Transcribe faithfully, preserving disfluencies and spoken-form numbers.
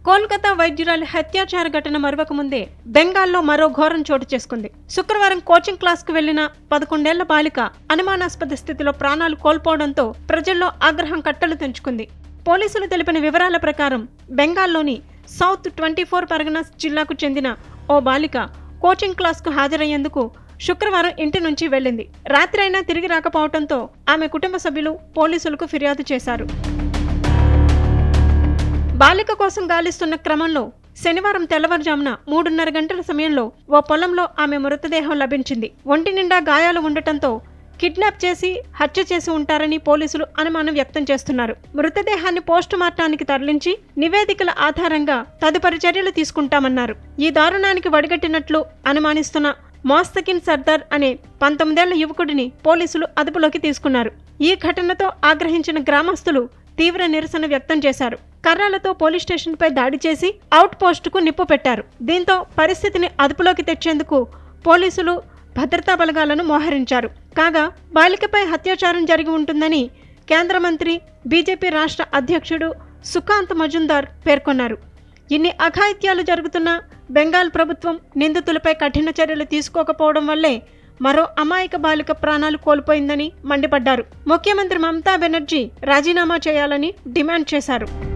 కోల్కతా వైద్యురాలి హత్యాచార ఘటన మరొక ముందే బెంగాల్లో మరో ఘోరం చోటు చేసుకుంది. శుక్రవారం కోచింగ్ క్లాస్ కు వెళ్లిన పదకొండేళ్ల బాలిక అనుమానాస్పద స్థితిలో ప్రాణాలు కోల్పోవడంతో ప్రజల్లో ఆగ్రహం కట్టలు తెంచుకుంది. పోలీసులు తెలిపిన వివరాల ప్రకారం బెంగాల్లోని సౌత్ ట్వంటీ ఫోర్ పరగనాస్ జిల్లాకు చెందిన ఓ బాలిక కోచింగ్ క్లాస్ కు హాజరయ్యేందుకు శుక్రవారం ఇంటి నుంచి వెళ్లింది. రాత్రి అయినా తిరిగి రాకపోవడంతో ఆమె కుటుంబ సభ్యులు పోలీసులకు ఫిర్యాదు చేశారు. బాలిక కోసం గాలిస్తున్న క్రమంలో శనివారం తెల్లవారుజామున మూడున్నర గంటల సమయంలో ఓ పొలంలో ఆమె మృతదేహం లభించింది. ఒంటి నిండా గాయాలు ఉండటంతో కిడ్నాప్ చేసి హత్య చేసి ఉంటారని పోలీసులు అనుమానం వ్యక్తం చేస్తున్నారు. మృతదేహాన్ని పోస్టు మార్టానికి తరలించి నివేదికల ఆధారంగా తదుపరి చర్యలు తీసుకుంటామన్నారు. ఈ దారుణానికి వడిగట్టినట్లు అనుమానిస్తున్న మోస్తకిన్ సర్దార్ అనే పంతొమ్మిదేళ్ల యువకుడిని పోలీసులు అదుపులోకి తీసుకున్నారు. ఈ ఘటనతో ఆగ్రహించిన గ్రామస్తులు తీవ్ర నిరసన వ్యక్తం చేశారు. కర్రలతో పోలీస్ స్టేషన్పై దాడి చేసి అవుట్ పోస్టుకు నిప్పు పెట్టారు. దీంతో పరిస్థితిని అదుపులోకి తెచ్చేందుకు పోలీసులు భద్రతా బలగాలను మోహరించారు. కాగా బాలికపై అత్యాచారం జరిగి ఉంటుందని కేంద్ర మంత్రి బీజేపీ రాష్ట్ర అధ్యక్షుడు సుకాంత్ మజుందార్ పేర్కొన్నారు. ఇన్ని అఘాయిత్యాలు జరుగుతున్న బెంగాల్ ప్రభుత్వం నిందితులపై కఠిన చర్యలు తీసుకోకపోవడం వల్లే మరో అమాయక బాలిక ప్రాణాలు కోల్పోయిందని మండిపడ్డారు. ముఖ్యమంత్రి మమతా బెనర్జీ రాజీనామా చేయాలని డిమాండ్ చేశారు.